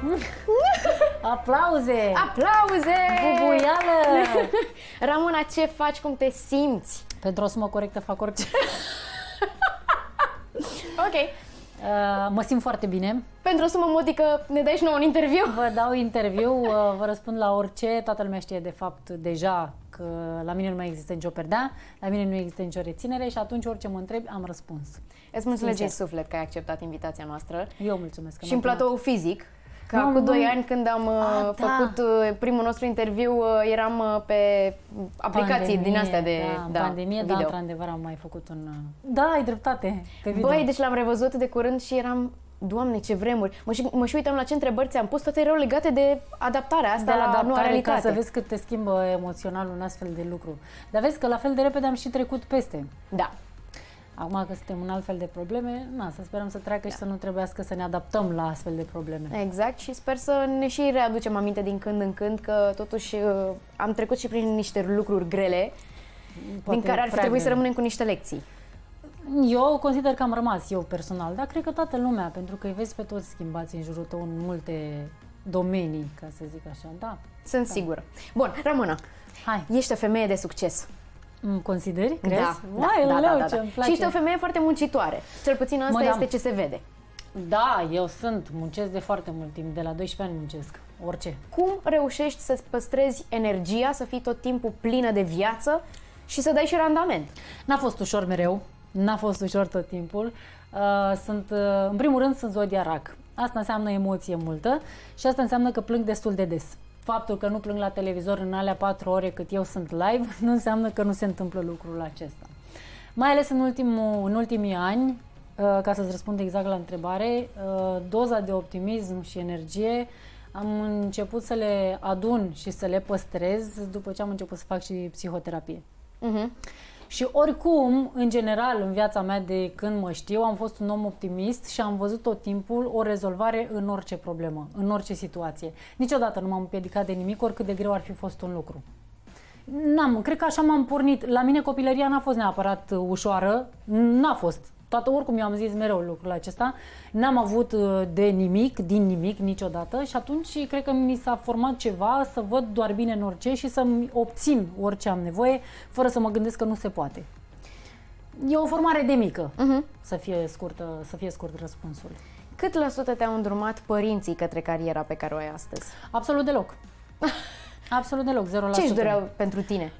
Aplauze! Aplauze! Bubuială! Ramona, ce faci? Cum te simți? Pentru o sumă corectă fac orice. Ok. Mă simt foarte bine. Pentru o sumă modică ne dai și nouă un interviu? Vă dau interviu, vă răspund la orice. Toată lumea știe de fapt deja că la mine nu mai există nicio perdea, la mine nu există nicio reținere și atunci orice mă întrebi am răspuns. Îți mulțumesc din suflet că ai acceptat invitația noastră. Eu mulțumesc. Și în platou fizic. Că acum 2 ani când am făcut primul nostru interviu eram pe aplicații din astea de pandemie, video. Da, într-adevăr am mai făcut un... Da, ai dreptate, pe video. Băi, deci l-am revăzut de curând și eram... Doamne, ce vremuri! Mă și uitam la ce întrebări ți-am pus, toate erau legate de adaptarea asta la noua realitate. Ca să vezi cât te schimbă emoțional un astfel de lucru. Dar vezi că la fel de repede am și trecut peste. Da. Acum că suntem în altfel de probleme, să sperăm să treacă și să nu trebuiască să ne adaptăm la astfel de probleme. Exact, și sper să ne și readucem aminte din când în când că totuși am trecut și prin niște lucruri grele, din care ar fi trebuit să rămânem cu niște lecții. Eu consider că am rămas, eu personal, dar cred că toată lumea, pentru că îi vezi pe toți schimbați în jurul tău în multe domenii, ca să zic așa, da. Sunt sigură. Bun, Ramona, hai. Ești o femeie de succes. Consideri? Crezi? Da. Și ești o femeie foarte muncitoare. Cel puțin asta este ce se vede. Da, eu muncesc de foarte mult timp, de la 12 ani muncesc, orice. Cum reușești să-ți păstrezi energia, să fii tot timpul plină de viață și să dai și randament? N-a fost ușor mereu, n-a fost ușor tot timpul. În primul rând sunt zodia rac. Asta înseamnă emoție multă și asta înseamnă că plâng destul de des. Faptul că nu plâng la televizor în alea 4 ore cât eu sunt live nu înseamnă că nu se întâmplă lucrul acesta. Mai ales în ultimii ani, ca să-ți răspund exact la întrebare, doza de optimism și energie am început să le adun și să le păstrez după ce am început să fac și psihoterapie. Și oricum, în general, în viața mea de când mă știu, am fost un om optimist și am văzut tot timpul o rezolvare în orice problemă, în orice situație. Niciodată nu m-am împiedicat de nimic, oricât de greu ar fi fost un lucru. Cred că așa m-am pornit. La mine copilăria n-a fost neapărat ușoară, n-a fost. Oricum eu am zis mereu lucrul acesta, n-am avut din nimic niciodată și atunci cred că mi s-a format ceva să văd doar bine în orice și să-mi obțin orice am nevoie fără să mă gândesc că nu se poate. E o formare de mică, să fie scurt răspunsul. Cât la sută te-au îndrumat părinții către cariera pe care o ai astăzi? Absolut deloc. Absolut deloc, 0%. Ce își doreau pentru tine?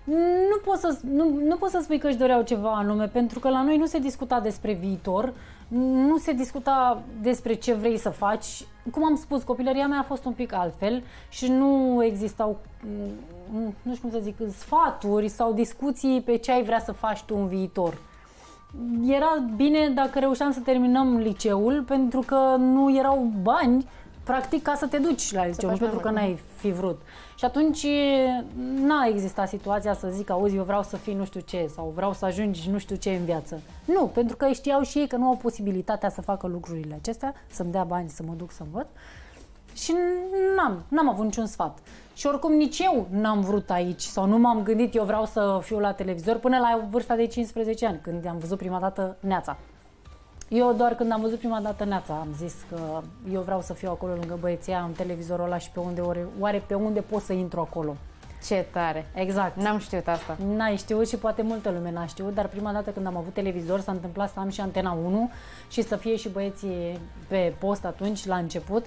Nu pot să spui că își doreau ceva anume, pentru că la noi nu se discuta despre viitor, nu se discuta despre ce vrei să faci. Cum am spus, copilăria mea a fost un pic altfel și nu existau, nu știu cum să zic, sfaturi sau discuții pe ce ai vrea să faci tu în viitor. Era bine dacă reușeam să terminăm liceul, pentru că nu erau bani practic ca să te duci la liceu, nu pentru că n-ai fi vrut. Și atunci n-a existat situația să zic, auzi, eu vreau să fii nu știu ce sau vreau să ajungi nu știu ce în viață. Nu, pentru că știau și ei că nu au posibilitatea să facă lucrurile acestea, să-mi dea bani să mă duc să învăț. Și n-am avut niciun sfat. Și oricum nici eu n-am vrut aici sau nu m-am gândit eu vreau să fiu la televizor până la vârsta de 15 ani, când am văzut prima dată Neața. Eu doar când am văzut prima dată Neața am zis că eu vreau să fiu acolo lângă băieții ăia, am televizorul ăla și oare pe unde pot să intru acolo? Ce tare! Exact. N-am știut asta. N-ai știut și poate multă lume n-a știut, dar prima dată când am avut televizor s-a întâmplat să am și Antena 1 și să fie și băieții pe post atunci, la început.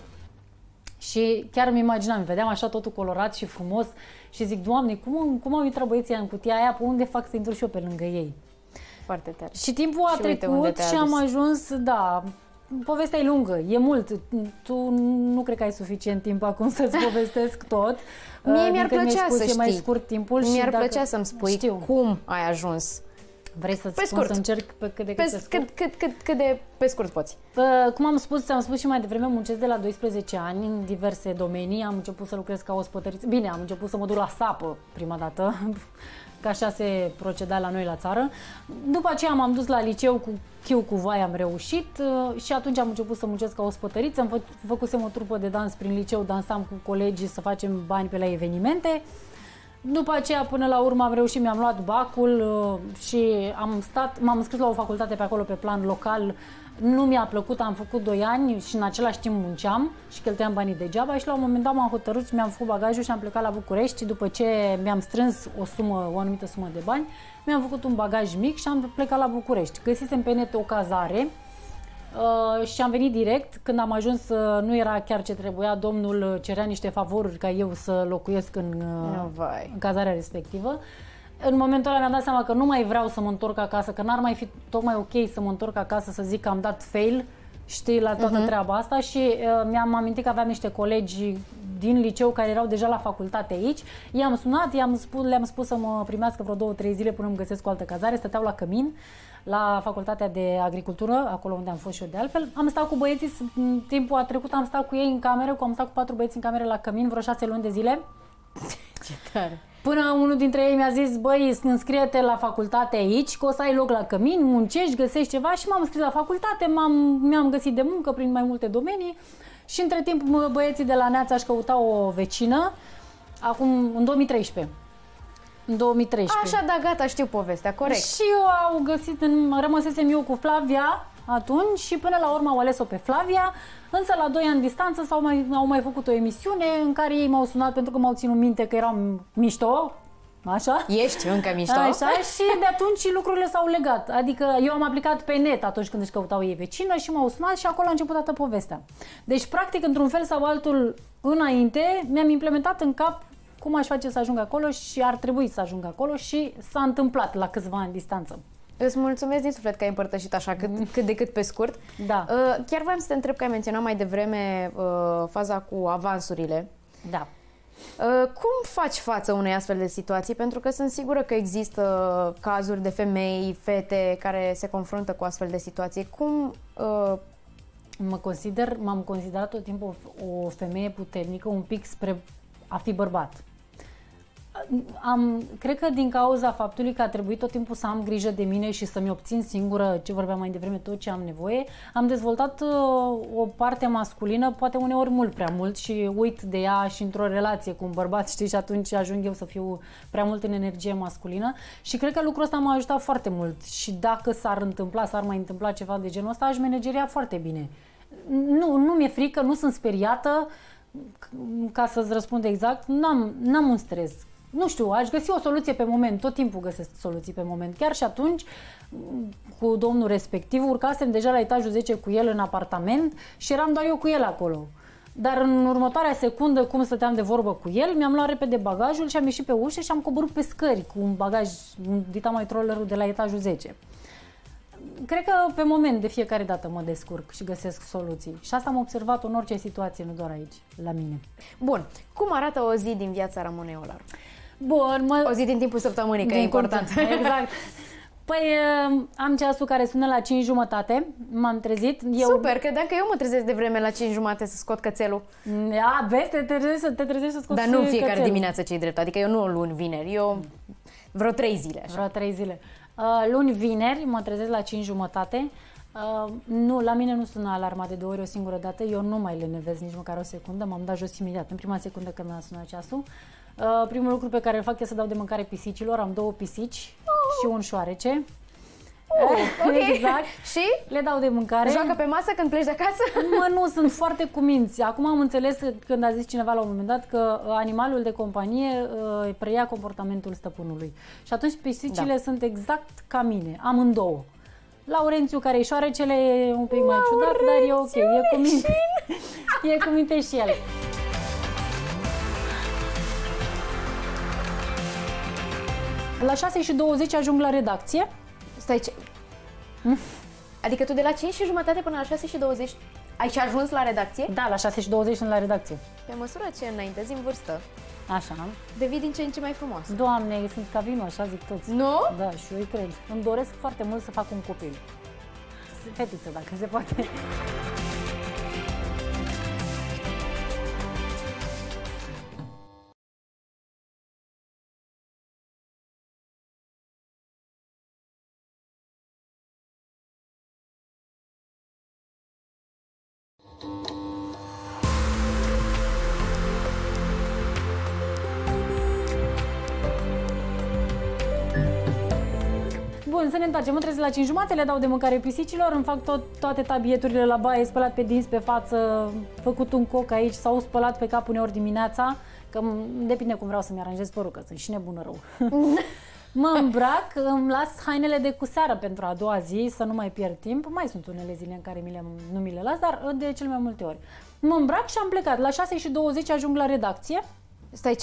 Și chiar îmi imaginam, vedeam așa totul colorat și frumos și zic, Doamne, cum au intrat băieții în cutia aia, pe unde fac să intru și eu pe lângă ei? Foarte tare. Și timpul a trecut și am ajuns, da, povestea e lungă, e mult. Tu nu cred că ai suficient timp acum să-ți povestesc tot. Mie mi-ar plăcea să știi. Mai scurt timpul mi-ar plăcea să-mi spui cum ai ajuns. Vrei să-ți spun să încerc pe cât de cât de pe scurt poți. Cum am spus, ți-am spus și mai devreme, muncesc de la 12 ani în diverse domenii. Am început să lucrez ca ospătăriță. Bine, am început să mă duc la sapă prima dată, că așa se proceda la noi la țară. După aceea m-am dus la liceu cu chiu cu vai, am reușit și atunci am început să muncesc ca ospătăriță. Făcusem o trupă de dans prin liceu, dansam cu colegii să facem bani pe la evenimente. După aceea, până la urmă, am reușit, mi-am luat bacul și m-am înscris la o facultate pe acolo, pe plan local. Nu mi-a plăcut, am făcut 2 ani și în același timp munceam și cheltuiam banii degeaba și la un moment dat m-am hotărât și mi-am făcut bagajul și am plecat la București. După ce mi-am strâns o anumită sumă de bani, mi-am făcut un bagaj mic și am plecat la București. Găsisem pe net o cazare și am venit direct. Când am ajuns, nu era chiar ce trebuia, domnul cerea niște favoruri ca eu să locuiesc în cazarea respectivă. În momentul ăla mi-am dat seama că nu mai vreau să mă întorc acasă, că n-ar mai fi tocmai ok să mă întorc acasă să zic că am dat fail, știi, la toată treaba asta și mi-am amintit că aveam niște colegi din liceu care erau deja la facultate aici. I-am sunat, le-am spus să mă primească vreo 2-3 zile până îmi găsesc o altă cazare, stăteau la Cămin, la Facultatea de Agricultură, acolo unde am fost și eu de altfel. Am stat cu băieții, timpul a trecut, am stat cu ei în cameră, am stat cu 4 băieți în cameră la Cămin vreo 6 luni de zile. Ce tare! Până unul dintre ei mi-a zis, băi, înscrie-te la facultate aici, că o să ai loc la Cămin, muncești, găsești ceva și m-am înscris la facultate, mi-am găsit de muncă prin mai multe domenii și între timp băieții de la Neața își căutau o vecină, acum în 2013. În 2013. Așa, da, gata, știu povestea, corect. Și eu au găsit, rămăsesem eu cu Flavia atunci și până la urmă au ales-o pe Flavia, însă la 2 ani distanță au mai făcut o emisiune în care ei m-au sunat pentru că m-au ținut minte că eram mișto, așa? Ești încă mișto. Așa, și de atunci lucrurile s-au legat. Adică eu am aplicat pe net atunci când își căutau ei vecină și m-au sunat și acolo a început toată povestea. Deci, practic, într-un fel sau altul, înainte, mi-am implementat în cap cum aș face să ajung acolo și ar trebui să ajung acolo și s-a întâmplat la câțiva ani distanță. Îți mulțumesc din suflet că ai împărtășit așa cât de cât pe scurt. Da. Chiar voiam să te întreb că ai menționat mai devreme faza cu avansurile. Da. Cum faci față unei astfel de situații? Pentru că sunt sigură că există cazuri de femei, fete care se confruntă cu astfel de situații. Cum... M-am considerat tot timpul o femeie puternică, un pic spre a fi bărbat. Cred că din cauza faptului că a trebuit tot timpul să am grijă de mine și să-mi obțin singură, ce vorbeam mai devreme, tot ce am nevoie, am dezvoltat o parte masculină, poate uneori mult prea mult și uit de ea și într-o relație cu un bărbat, știi, și atunci ajung eu să fiu prea mult în energie masculină și cred că lucrul ăsta m-a ajutat foarte mult și dacă s-ar mai întâmpla ceva de genul ăsta, aș manageria foarte bine. Nu mi-e frică, nu sunt speriată, ca să-ți răspund exact, n-am un stres. Nu știu, aș găsi o soluție pe moment, tot timpul găsesc soluții pe moment. Chiar și atunci, cu domnul respectiv, urcasem deja la etajul 10 cu el în apartament și eram doar eu cu el acolo. Dar în următoarea secundă, cum stăteam de vorbă cu el, mi-am luat repede bagajul și am ieșit pe ușă și am coborât pe scări cu un bagaj, un Ditama trollerul de la etajul 10. Cred că pe moment, de fiecare dată mă descurc și găsesc soluții. Și asta am observat în orice situație, nu doar aici, la mine. Bun. Cum arată o zi din viața Ramonei Olaru? Bun, o zi din timpul săptămânii, că e important. Exact. Păi am ceasul care sună la 5:30, m-am trezit. Super, credeam că eu mă trezesc de vreme la 5:30 să scot cățelul. Vezi, te trezești să scoți Dar nu fiecare dimineață, ce-i drept, adică eu nu luni, vineri, eu vreo 3 zile. Așa. Vreo 3 zile. Luni, vineri, mă trezesc la 5:30. Nu, la mine nu sună alarma de 2 ori o singură dată, eu nu mai lenevez nici măcar o secundă, m-am dat jos imediat, în prima secundă când mi-a sunat ceasul. Primul lucru pe care îl fac e să dau de mâncare pisicilor, am 2 pisici și un șoarece. Okay. Exact. Și? Le dau de mâncare. Joacă pe masă când pleci de acasă? Nu, sunt foarte cuminți. Acum am înțeles când a zis cineva la un moment dat că animalul de companie preia comportamentul stăpânului. Și atunci pisicile sunt exact ca mine, amândouă. Laurențiu, care e șoarecele, e un pic mai ciudat, dar e ok, e cu minte. E cu minte și el. La 6:20 ajung la redacție. Stai, ce? Adică tu de la 5:30 până la 6:20 ai și ajuns la redacție? Da, la 6:20 sunt la redacție. Pe măsură ce înaintezi în vârstă, așa, devii din ce în ce mai frumos. Doamne, sunt ca vinul, așa zic toți. Nu? Da, și eu îi cred. Îmi doresc foarte mult să fac un copil. Fetiță, dacă se poate. Bun, să ne întoarcem. Mă trezesc la 5:30, le dau de mâncare pisicilor, îmi fac toate tabieturile la baie, spălat pe dinți, pe față, făcut un coc aici sau spălat pe cap uneori dimineața, că depinde cum vreau să-mi aranjez părul, că sunt și nebună rău. Mă îmbrac, îmi las hainele de cu seară pentru a doua zi, să nu mai pierd timp. Mai sunt unele zile în care nu mi le las, dar de cel mai multe ori. Mă îmbrac și am plecat. La 6:20 ajung la redacție. Stai,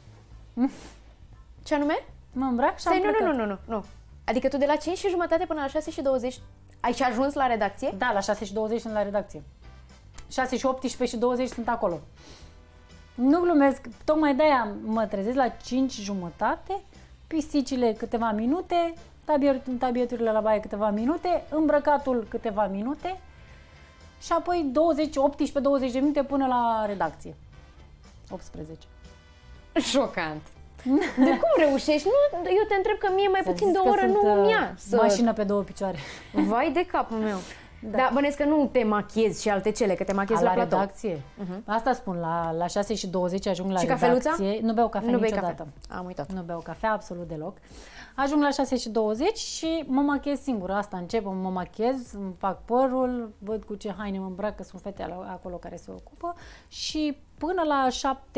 ce anume? Mă îmbrac și am plecat. Nu. Adică tu de la 5:30 până la 6:20 ai și ajuns la redacție? Da, la 6:20 sunt la redacție. 6:18 și 20 sunt acolo. Nu glumesc, tocmai de-aia mă trezesc la 5:30, pisicile câteva minute, tabieturile la baie câteva minute, îmbrăcatul câteva minute și apoi 18-20 de minute până la redacție. 18. Șocant. De cum reușești? Nu, eu te întreb că mie mai puțin de o oră nu îmi ia să... Mașină pe două picioare. Vai de capul meu. Da, bănesc că nu te machiezi și alte cele, că te machiezi la platou. Redacție. Asta spun, la 6:20 ajung la și redacție. Cafeluța? Nu beau cafea niciodată. Cafea. Am uitat. Nu beau cafea absolut deloc. Ajung la 6:20 și mă machiez singură. Asta încep, mă machiez, îmi fac părul, văd cu ce haine mă îmbrac, că sunt fete acolo care se ocupă și până la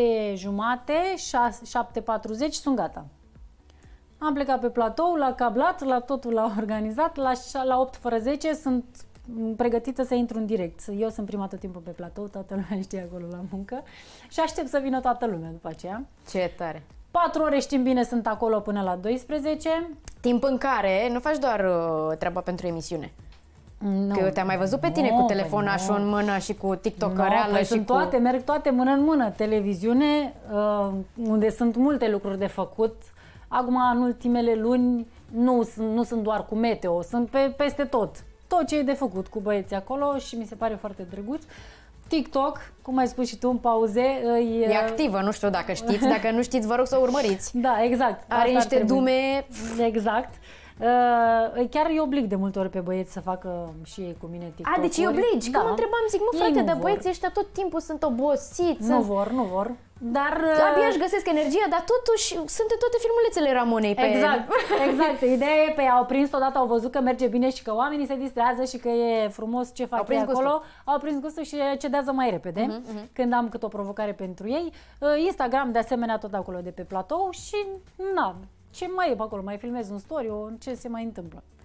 7:30, 7:40 sunt gata. Am plecat pe platou, la cablat, la totul la organizat, la 8:10 sunt pregătită să intru în direct. Eu sunt prima tot timpul pe platou, toată lumea știe acolo la muncă și aștept să vină toată lumea după aceea. Ce tare! 4 ore, știm bine, sunt acolo până la 12. Timp în care nu faci doar treaba pentru emisiune. Nu. Că eu te-am mai văzut pe tine cu telefonașul în mână și cu TikTok-ăreală și sunt toate, merg toate mână în mână. Televiziune, unde sunt multe lucruri de făcut. Acum, în ultimele luni, nu sunt doar cu meteo, sunt peste tot. Tot ce e de făcut cu băieții acolo și mi se pare foarte drăguț. TikTok, cum ai spus și tu în pauze, e activă, nu știu dacă știți. Dacă nu știți, vă rog să o urmăriți. Da, exact. Are niște dume... Exact. Chiar îi oblig de multe ori pe băieți să facă și ei cu mine TikTok-uri. Deci îi obligi? Că mă întrebam, zic, mă frate, dar băieții ăștia tot timpul sunt obosiți. Nu vor. Dar... Abia își găsesc energia, dar totuși sunt toate filmulețele Ramonei pe... Exact. Ideea e, pe au prins odată, au văzut că merge bine și că oamenii se distrează și că e frumos ce fac ei acolo. Au prins gustul și cedează mai repede când am cât o provocare pentru ei. Instagram, de asemenea, tot acolo de pe platou și ce mai e pe acolo? Mai filmez un story, ce se mai întâmplă?